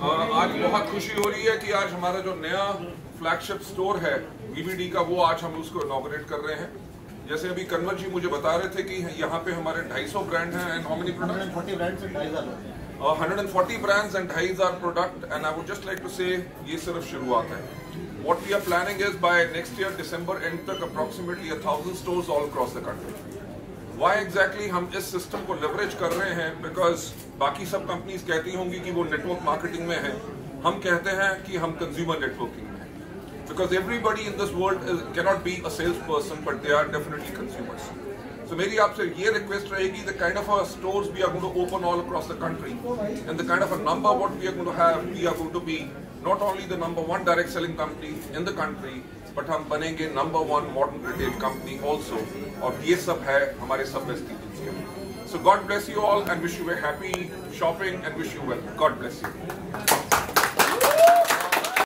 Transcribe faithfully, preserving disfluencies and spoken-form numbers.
आज बहुत खुशी हो रही है कि आज हमारा जो नया फ्लैगशिप स्टोर है वीवीडी का, वो आज हम उसको इनॉग्रेट कर रहे हैं। जैसे अभी कन्वर जी मुझे बता रहे थे कि यहाँ पे हमारे ढाई सौ ब्रांड हैं and how many products? one hundred forty brands and ढाई हज़ार product and I would just like to say ये सिर्फ शुरुआत है। What we are planning is by next year December end तक approximately a thousand stores all across the country. Why exactly हम इस system को लेवरेज कर रहे हैं? बिकॉज बाकी सब कंपनीज कहती होंगी कि वो नेटवर्क मार्केटिंग में है, हम कहते हैं कि हम कंज्यूमर नेटवर्किंग में हैं। Because everybody in this world cannot be a sales person but they are definitely consumers. So मेरी आपसे ये रिक्वेस्ट रहेगी, the kind of stores we are going to open all across the country and the kind of a number what we are going to have, we are going to be not only the number one direct selling company in the country, but हम बनेंगे number one modern retail company also, और ये सब है हमारे सब besties के। So God bless you all and wish you a happy shopping and wish you well. God bless you.